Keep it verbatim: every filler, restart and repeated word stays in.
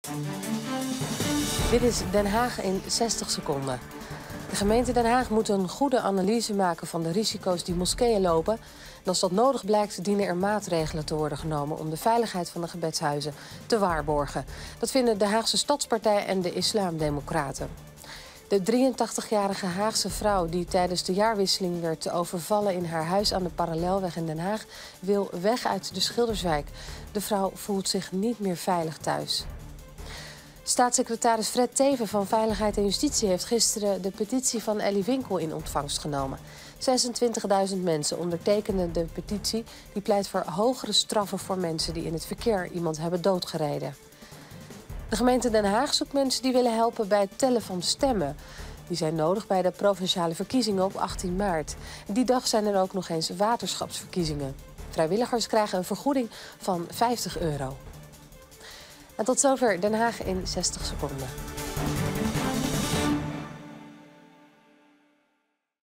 Dit is Den Haag in zestig seconden. De gemeente Den Haag moet een goede analyse maken van de risico's die moskeeën lopen. En als dat nodig blijkt, dienen er maatregelen te worden genomen om de veiligheid van de gebedshuizen te waarborgen. Dat vinden de Haagse Stadspartij en de Islamdemocraten. De drieëntachtigjarige Haagse vrouw die tijdens de jaarwisseling werd overvallen in haar huis aan de Parallelweg in Den Haag wil weg uit de Schilderswijk. De vrouw voelt zich niet meer veilig thuis. Staatssecretaris Fred Teeven van Veiligheid en Justitie heeft gisteren de petitie van Ellie Winkel in ontvangst genomen. zesentwintigduizend mensen ondertekenden de petitie. Die pleit voor hogere straffen voor mensen die in het verkeer iemand hebben doodgereden. De gemeente Den Haag zoekt mensen die willen helpen bij het tellen van stemmen. Die zijn nodig bij de provinciale verkiezingen op achttien maart. Die dag zijn er ook nog eens waterschapsverkiezingen. Vrijwilligers krijgen een vergoeding van vijftig euro. En tot zover Den Haag in zestig seconden.